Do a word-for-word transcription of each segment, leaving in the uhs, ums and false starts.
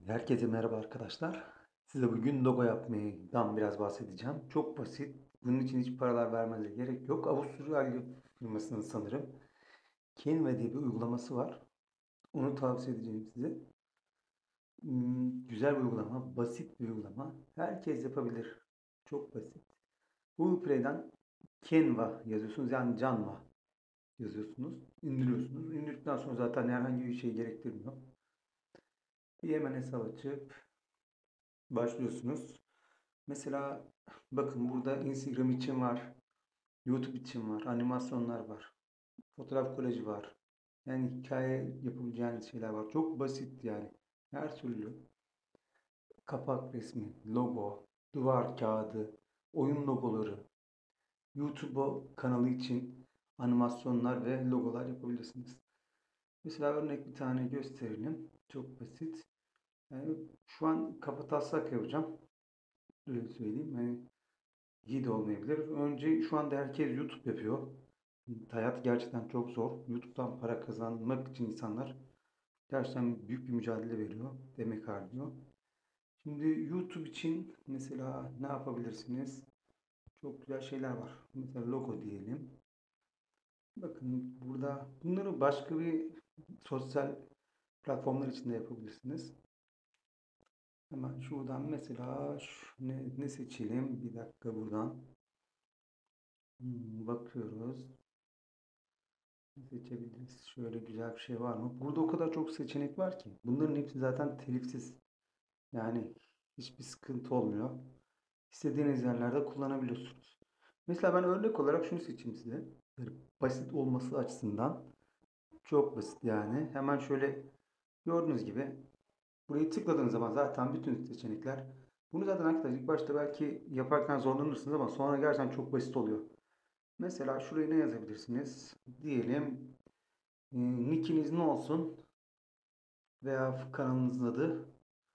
Herkese merhaba arkadaşlar. Size bugün logo yapmaydan biraz bahsedeceğim. Çok basit. Bunun için hiç paralar vermenize gerek yok. Avusturya firmasının sanırım Canva diye bir uygulaması var. Onu tavsiye edeceğim size. Hmm, Güzel bir uygulama, basit bir uygulama. Herkes yapabilir. Çok basit. Google Play'den Canva yazıyorsunuz, yani Canva yazıyorsunuz, indiriyorsunuz. İndirdikten sonra zaten herhangi bir şey gerektirmiyor. Bir hemen hesap açıp başlıyorsunuz. Mesela bakın, burada Instagram için var, YouTube için var, animasyonlar var, fotoğraf kolajı var. Yani hikaye yapabileceğiniz şeyler var. Çok basit yani. Her türlü kapak resmi, logo, duvar kağıdı, oyun logoları, YouTube kanalı için animasyonlar ve logolar yapabilirsiniz. Mesela örnek bir tane gösterelim. Çok basit. Yani şu an kapataslak yapacağım. Öyle söyleyeyim. Hani iyi de olmayabilir. Önce şu anda herkes YouTube yapıyor. Hayat gerçekten çok zor. YouTube'dan para kazanmak için insanlar gerçekten büyük bir mücadele veriyor. Demek harcıyor. Şimdi YouTube için mesela ne yapabilirsiniz? Çok güzel şeyler var. Mesela logo diyelim. Bakın burada bunları başka bir sosyal platformlar için de yapabilirsiniz. Hemen şuradan mesela şu, ne, ne seçelim? Bir dakika buradan. Hmm, bakıyoruz. Seçebiliriz. Şöyle güzel bir şey var mı? Burada o kadar çok seçenek var ki. Bunların hepsi zaten telifsiz. Yani hiçbir sıkıntı olmuyor. İstediğiniz yerlerde kullanabiliyorsunuz. Mesela ben örnek olarak şunu seçeyim size. Böyle basit olması açısından. Çok basit yani. Hemen şöyle gördüğünüz gibi burayı tıkladığınız zaman zaten bütün seçenekler. Bunu zaten arkadaşlar ilk başta belki yaparken zorlanırsınız ama sonra gerçekten çok basit oluyor. Mesela şuraya ne yazabilirsiniz? Diyelim e, nickiniz ne olsun? Veya kanalınızın adı.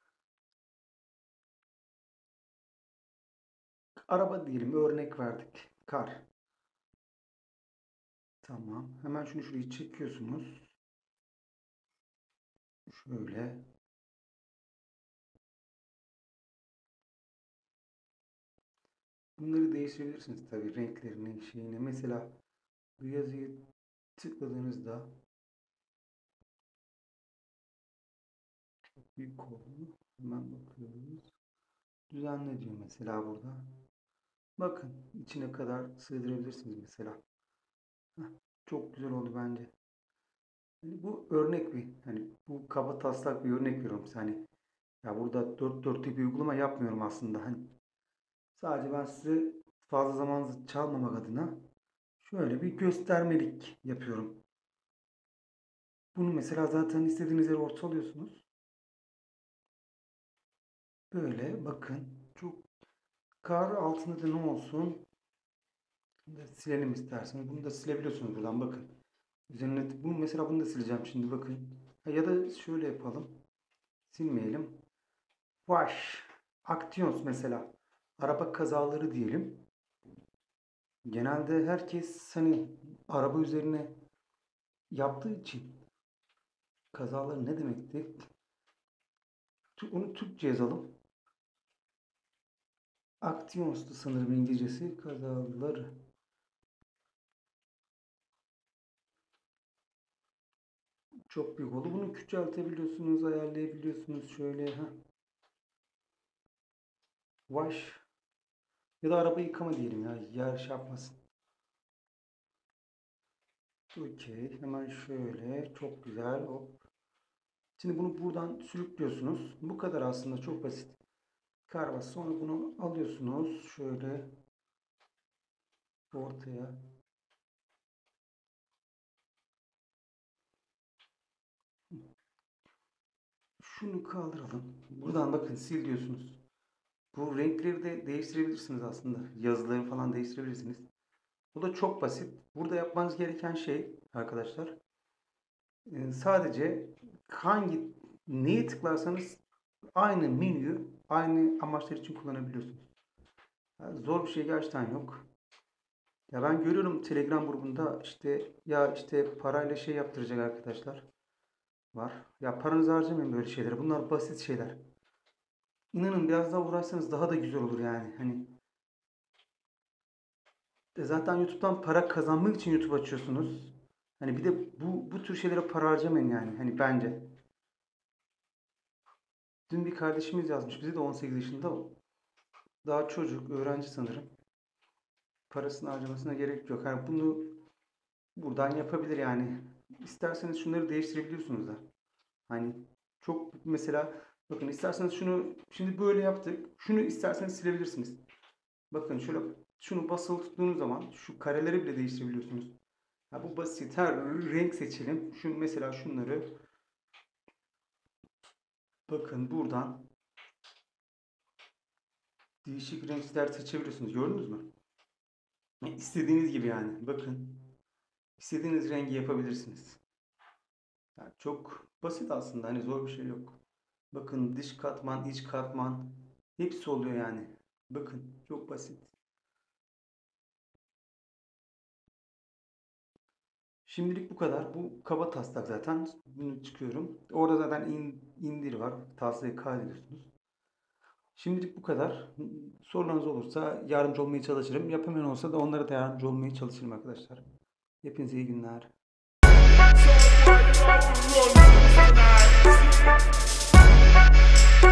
Araba diyelim, örnek verdik. Kar. Tamam. Hemen şunu şuraya çekiyorsunuz. Şöyle. Bunları değiştirebilirsiniz tabii, renklerini, şeyini. Mesela bu yazıyı tıkladığınızda çok büyük oldu. Hemen bakıyoruz. Düzenle diyor mesela burada. Bakın, içine kadar sığdırabilirsiniz mesela. Heh, çok güzel oldu bence. Yani bu örnek bir, hani bu kaba taslak bir örnek veriyorum size. Hani ya burada dört dörtlük bir uygulama yapmıyorum aslında. Hani sadece ben size fazla zamanınızı çalmamak adına şöyle bir göstermelik yapıyorum. Bunu mesela zaten istediğiniz yere ortalıyorsunuz. Böyle bakın. Çok kar altında da ne olsun? Bunu da silelim isterseniz. Bunu da silebiliyorsunuz buradan, bakın. Üzerine bunu mesela, bunu da sileceğim şimdi, bakın. Ya da şöyle yapalım. Silmeyelim. Wash. Actions mesela. Araba kazaları diyelim. Genelde herkes hani araba üzerine yaptığı için kazaları ne demekti? Onu Türkçe yazalım. Actions'tu sanırım İngilizcesi. Kazaları. Çok büyük oldu. Bunu küçültebiliyorsunuz, ayarlayabiliyorsunuz. Şöyle. Ha. Wash. Ya da araba yıkama diyelim ya. Yer şey yapmasın. Okey. Hemen şöyle. Çok güzel. Hop. Şimdi bunu buradan sürüklüyorsunuz. Bu kadar aslında, çok basit. Karvas. Sonra bunu alıyorsunuz. Şöyle ortaya. Şunu kaldıralım. Buradan bakın, sil diyorsunuz. Bu renkleri de değiştirebilirsiniz aslında. Yazıları falan değiştirebilirsiniz. Bu da çok basit. Burada yapmanız gereken şey arkadaşlar, e, sadece hangi neye tıklarsanız aynı menüyü aynı amaçlar için kullanabiliyorsunuz. Yani zor bir şey gerçekten yok. Ya ben görüyorum Telegram grubunda, işte ya işte parayla şey yaptıracak arkadaşlar. var. Ya paranızı harcamayın böyle şeylere. Bunlar basit şeyler. İnanın biraz daha uğraşsanız daha da güzel olur yani. Hani e zaten YouTube'dan para kazanmak için YouTube açıyorsunuz. Hani bir de bu bu tür şeylere para harcamayın yani. Hani bence. Dün bir kardeşimiz yazmış bize de on sekiz yaşında. Daha çocuk, öğrenci sanırım. Parasını harcamasına gerek yok. Yani bunu buradan yapabilir yani. İsterseniz şunları değiştirebiliyorsunuz da. Hani çok mesela bakın isterseniz şunu şimdi böyle yaptık. Şunu isterseniz silebilirsiniz. Bakın şöyle şunu basılı tuttuğunuz zaman şu kareleri bile değiştirebiliyorsunuz. Ya bu basit. Her renk seçelim. Şu mesela şunları bakın buradan değişik renkler seçebiliyorsunuz. Gördünüz mü? İstediğiniz gibi yani. Bakın. İstediğiniz rengi yapabilirsiniz. Yani çok basit aslında. Hani zor bir şey yok. Bakın dış katman, iç katman hepsi oluyor yani. Bakın çok basit. Şimdilik bu kadar. Bu kaba taslak zaten. Bunu çıkıyorum. Orada zaten in- indir var. Taslak'ı kaydediyorsunuz. Şimdilik bu kadar. Sorularınız olursa yardımcı olmaya çalışırım. Yapamayan olsa da onlara da yardımcı olmaya çalışırım arkadaşlar. Hepinize iyi günler.